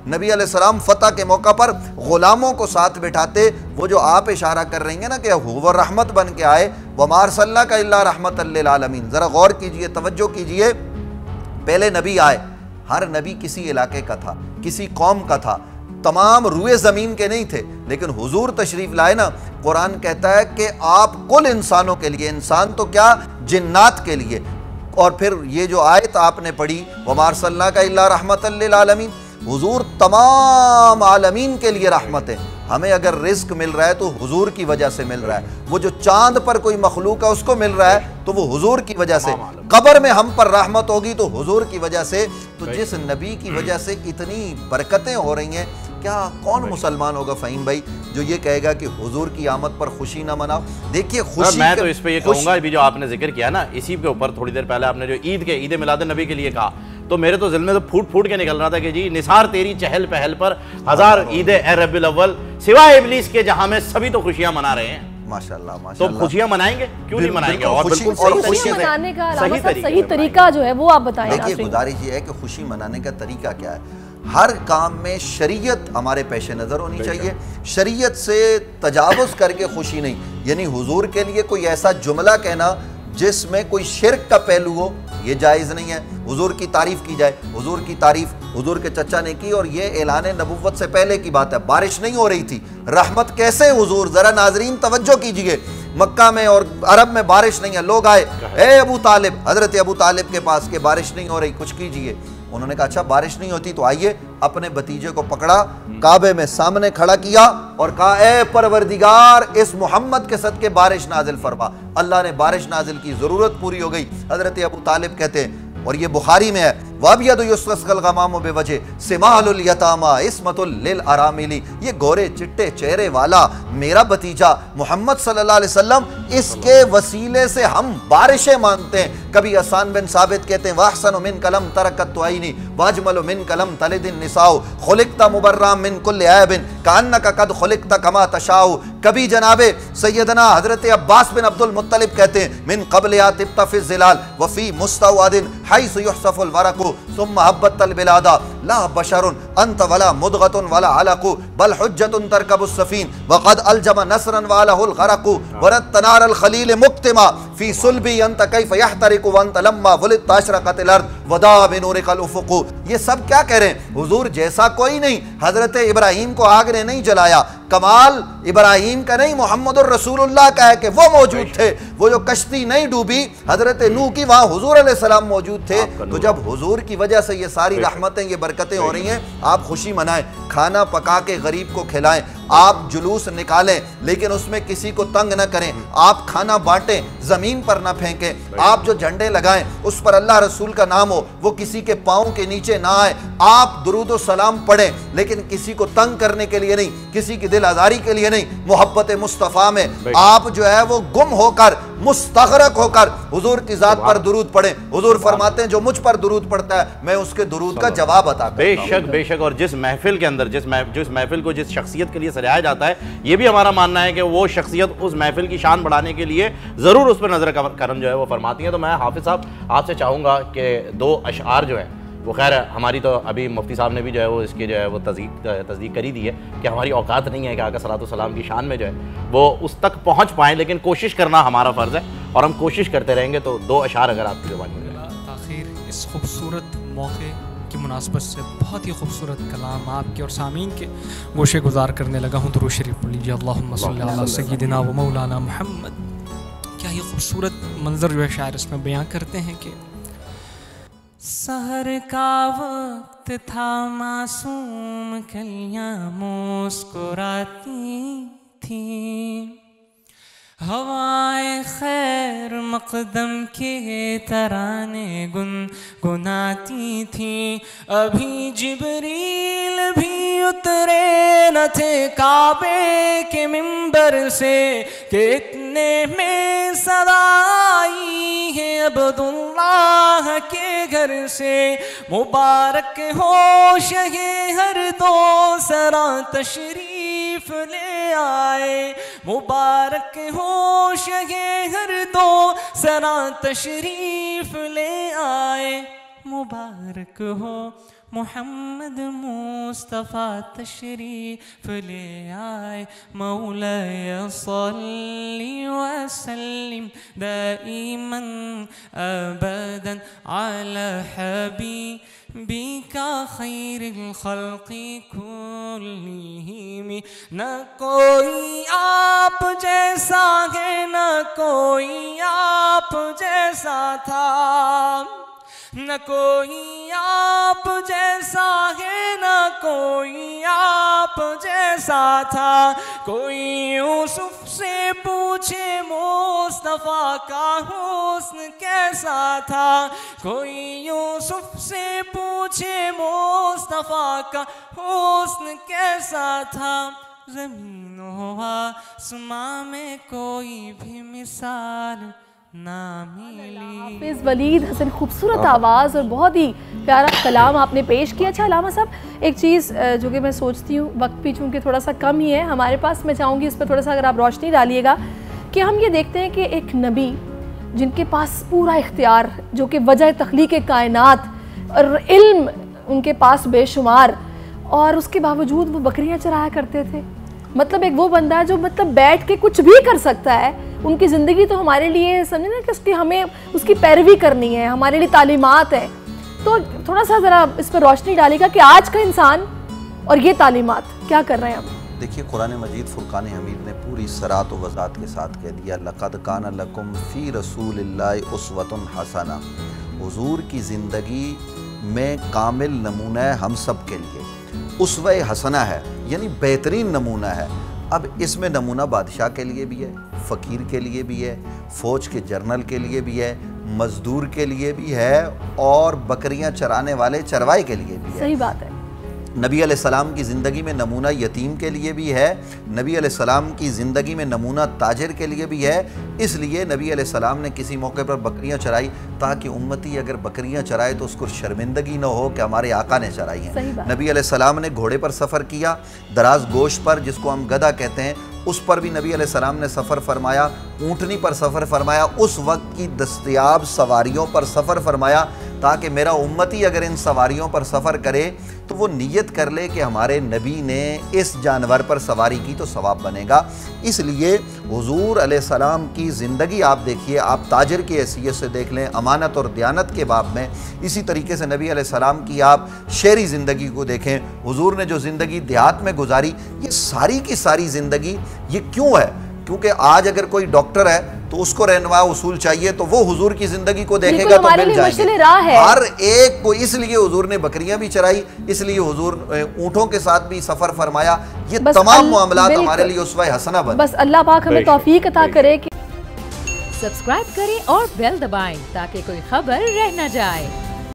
नबी अलैहिस्सलाम फतह के मौका पर गुलामों को साथ बिठाते, वो जो आप इशारा कर रही हैं ना कि वो रहमत बन के आए, वमा अरसलनाका इल्ला रहमतल लिल आलमीन, ज़रा गौर कीजिए, तवज्जो कीजिए। पहले नबी आए, हर नबी किसी इलाके का था, किसी कौम का था, तमाम रुए ज़मीन के नहीं थे, लेकिन हुजूर तशरीफ़ लाए ना, कुरान कहता है कि आप कुल इंसानों के लिए, इंसान तो क्या जिन्नात के लिए। और फिर ये जो आयत आपने पढ़ी, वमा अरसलनाका इल्ला रहमतल लिल आलमीन, हुजूर तमाम आलमीन के लिए रहमत है। हमें अगर रिस्क मिल रहा है तो हुजूर की वजह से मिल रहा है, वो जो चांद पर कोई मखलूक है उसको मिल रहा है तो वो हुजूर की वजह से, कब्र में हम पर रहमत होगी तो हुजूर की वजह से। तो जिस नबी की वजह से इतनी बरकतें हो रही हैं, क्या कौन मुसलमान होगा फ़हीम भाई जो ये कहेगा कि हुजूर की आमद पर खुशी ना मनाओ। देखिए खुशी, मैं तो इस पे ये कहूँगा, अभी जो आपने जिक्र किया ना, इसी के ऊपर थोड़ी देर पहले आपने जो ईद मिलाद नबी के लिए कहा, तो मेरे तो दिल में तो फूट फूट के निकल रहा था कि जी निसार तेरी चहल पहल पर हजार ईद ए रब्बिल अव्वल, सिवाय इब्लीस के जहां में सभी तो खुशियां मना रहे हैं। माशाल्लाह माशाल्लाह। तो खुशियां मनाएंगे, क्यों नहीं मनाएंगे? और बिल्कुल खुशी मनाने का सही तरीका जो है वो आप बताएं। देखिए गुजारिश ये है कि खुशी मनाने का तरीका क्या है। हर काम में शरीयत हमारे पेश नज़र होनी चाहिए, शरीयत से तजावुज़ करके खुशी नहीं। यानी हुजूर के लिए कोई ऐसा जुमला कहना जिसमें कोई शिरक का पहलू हो, ये जायज़ नहीं है। हुजूर की तारीफ़ की जाए, हुजूर की तारीफ़ हुजूर के चचा ने की, और ये ऐलान नबुव्वत से पहले की बात है, बारिश नहीं हो रही थी, रहमत कैसे हुजूर, ज़रा नाजरीन तवज्जो कीजिए, मक्का में और अरब में बारिश नहीं है, लोग आए, ए अबू तालिब, हज़रत अबू तालिब के पास के बारिश नहीं हो रही, कुछ कीजिए। उन्होंने कहा अच्छा बारिश नहीं होती तो आइए, अपने भतीजे को पकड़ा, काबे में सामने खड़ा किया और कहा ए परवरदिगार, इस मोहम्मद के सदके बारिश नाजिल फरमा। अल्लाह ने बारिश नाजिल की, ज़रूरत पूरी हो गई। हज़रत अबू तालिब कहते हैं, और ये बुखारी में है, वाबियदु युस्कल गमाम बेवजह सिमालुल यतामा इस्मतुल लिल अरामिली, ये गोरे चिट्टे चेहरे वाला मेरा भतीजा मोहम्मद सल्लल्लाहु अलैहि वसल्लम, इसके वसीले से हम बारिशें मांगते हैं। कभी हसन बिन साबित कहते हैं, वाहसनु मिन कलम तरकत तुआइनी वाजमलु मिन कलम तलिदिन निसाउ खुलिकता मुबर्राम मिन कुल्लि ऐबिन कान्नका कद खुलिकता कमा तशाउ। कभी जनाबे सैयदना हजरत अब्बास बिन अब्दुल मुत्तलिब कहते हैं, मिन क़ब्ल या तिब्ता फ़ी ज़िलाल व फ़ी मुस्तौअदिन हैसु युहसफ़ुल वरक़ु सुम्मा हब्बतल बिलादा ला बशरुन अंत वला मुदगतुन वला अलक़ु बल हुज्जतुन तरकबुस सफ़ीन व क़द अलजम नसरन व अलहुल ग़रक़ु वरत तनारल ख़लील मुक्तिमा फ़ी सुल्बी अंत कैफ़ यहतरिकु व अंत लम्मा वुलिदत अशरक़तिल अर्द वदा बिनूरिकल उफ़ुक़ु। ये सब क्या कह रहे हैं? हुजूर जैसा कोई नहीं, हजरत इब्राहीम को आग ने नहीं जलाया, कमाल इब्राहीम का नहीं मोहम्मदुर रसूलुल्लाह का है कि वो मौजूद थे। वो जो कश्ती नहीं डूबी हजरत नूह की, वहाँ हुजूर अलैहिस्सलाम मौजूद थे। तो जब हुजूर की वजह से ये सारी रहमतें, ये बरकतें हो रही हैं, आप खुशी मनाएं, खाना पका के गरीब को खिलाएं, आप जुलूस निकालें लेकिन उसमें किसी को तंग न करें, आप खाना बांटें, जमीन पर ना फेंकें, आप जो झंडे लगाएं उस पर अल्लाह रसूल का नाम हो, वो किसी के पाँव के नीचे ना आए, आप दुरूद व सलाम पढ़ें लेकिन किसी को तंग करने के लिए नहीं, किसी की दिल आजारी के लिए नहीं। मोहब्बत मुस्तफ़ा में आप जो है वो गुम होकर, मुस्तग़रक़ होकर हुजूर की ज़ात पर दुरूद पढ़ें। हुजूर फरमाते हैं जो मुझ पर दुरूद पढ़ता है मैं उसके दुरूद का जवाब अता करता हूं। बेशक बेशक। और जिस महफिल के अंदर, जिस महफिल को जिस शख्सियत के लिए सजाया जाता है, ये भी हमारा मानना है कि वो शख्सियत उस महफिल की शान बढ़ाने के लिए ज़रूर उस पर नज़र करम जो है वो फरमाती है। तो मैं हाफिज़ साहब आपसे चाहूँगा कि दो अशआर जो हैं वो, खैर हमारी तो अभी मुफ्ती साहब ने भी जो है वो इसकी जो है वो तस्दीक करी दी है कि हमारी औकात नहीं है कि आका सलातो सलाम की शान में जो है वो उस तक पहुँच पाएँ, लेकिन कोशिश करना हमारा फ़र्ज़ है और हम कोशिश करते रहेंगे। तो दो अशआर अगर आपकी ज़ुबान में आखिर इस खूबसूरत मौके की मुनासबत से बहुत ही खूबसूरत कलाम आपके और सामीन के गोशे गुजार करने लगा हूँ। दुरूद शरीफ पढ़ लीजिए, अल्लाहुम्मा सल्ली अला सय्यिदिना व मौलाना मुहम्मद। क्या ये खूबसूरत मंजर जो है शायर इसमें बयां करते हैं कि सहर का वक्त था, मासूम कलियां मुस्कुराती थी, हवाएं खैर मकदम के तराने गुनगुनाती थी। अभी जिब्रील भी उतरे न थे काबे के मिंबर से कि इतने में सदा आई है अब्दुल्लाह के घर से। मुबारक हो शहे हर दो सरा तशरीफ ले आए, मुबारक हो शगे हर दो सरा तशरीफ ले आए, मुबारक हो मोहम्मद मुस्तफ़ा तशरीफ ले आए, मौलाया सल्ली व सल्लिम दाइमन अबदन अला हबीबिका खैरिल खल्क़ि कुल्लिहिम। न कोई आप जैसा है, न कोई आप जैसा था, न कोई आप जैसा है, न कोई आप जैसा था। कोई यूसुफ से पूछे मुस्तफ़ा का हुस्न कैसा था, कोई यूसुफ से पूछे मुस्तफ़ा का हुस्न कैसा था। ज़मीन व आसमां में कोई भी मिसाल ना मिली। हाफिज़ वलीद हसन, खूबसूरत आवाज़ और बहुत ही प्यारा कलाम आपने पेश किया। अच्छा अल्लामा साहब, एक चीज़ जो कि मैं सोचती हूँ, वक्त भी चूँकि थोड़ा सा कम ही है हमारे पास, मैं चाहूँगी इस पर थोड़ा सा अगर आप रोशनी डालिएगा कि हम ये देखते हैं कि एक नबी जिनके पास पूरा इख्तियार, जो कि वजह तख्लीक़ कायनात और इल्म उनके पास बेशुमार, और उसके बावजूद वो बकरियाँ चराया करते थे। मतलब एक वो बंदा है जो मतलब बैठ के कुछ भी कर सकता है। उनकी ज़िंदगी तो हमारे लिए समझे ना कि उसकी हमें उसकी पैरवी करनी है, हमारे लिए तालीमात है। तो थोड़ा सा ज़रा इस पर रोशनी डालेगा कि आज का इंसान और ये तालीमात क्या कर रहे हैं हम। देखिए, कुरान मजीद फुरकान हमीद ने पूरी सरात व वज़ात के साथ कह दिया, लक़द कान लकुम फ़ी रसूलिल्लाहि उस्वतुन हसना। हुज़ूर की ज़िंदगी में कामिल नमूना है हम सब के लिए, उसवे हसना है, यानी बेहतरीन नमूना है। अब इसमें नमूना बादशाह के लिए भी है, फ़कीर के लिए भी है, फ़ौज के जर्नल के लिए भी है, मज़दूर के लिए भी है, और बकरियां चराने वाले चरवाई के लिए भी है। सही बात है। नबी अलैहिस्सलाम की ज़िंदगी में नमूना यतीम के लिए भी है, नबी अलैहिस्सलाम की ज़िंदगी में नमूना ताजिर के लिए भी है। इसलिए नबी अलैहिस्सलाम ने किसी मौके पर बकरियां चराई ताकि उम्मती अगर बकरियां चराए तो उसको शर्मिंदगी न हो कि हमारे आका ने चराई हैं। नबी अलैहिस्सलाम ने घोड़े पर सफ़र किया, दराज गोश पर, जिसको हम गधा कहते हैं, उस पर भी नबी अलैहिस्सलाम ने सफ़र फरमाया, ऊँटनी पर सफ़र फरमाया, उस वक्त की दस्तयाब सवारियों पर सफ़र फरमाया, ताकि मेरा उम्मती अगर इन सवारियों पर सफ़र करे तो वो नीयत कर ले कि हमारे नबी ने इस जानवर पर सवारी की तो सवाब बनेगा। इसलिए हुज़ूर अलैहिस्सलाम की ज़िंदगी आप देखिए, आप ताजिर की हैसियत से देख लें, अमानत और दयानत के बाब में। इसी तरीके से नबी अलैहिस्सलाम की आप शहरी ज़िंदगी को देखें, हुज़ूर ने जो ज़िंदगी देहात में गुजारी, ये सारी की सारी ज़िंदगी ये क्यों है? क्योंकि आज अगर कोई डॉक्टर है तो उसको रहनुमा उसूल चाहिए, तो वो हुजूर की जिंदगी को देखेगा तो मिल जाएंगे। हर एक को, इसलिए हुजूर ने बकरियां भी चराई, इसलिए हुजूर ऊँटों के साथ भी सफर फरमाया। ये तमाम मामलात हमारे लिए उस्वा हसना बने। बस अल्लाह पाक हमें तौफीक अता करे कि सब्सक्राइब करें और बेल दबाएं ताकि कोई खबर रह न जाए।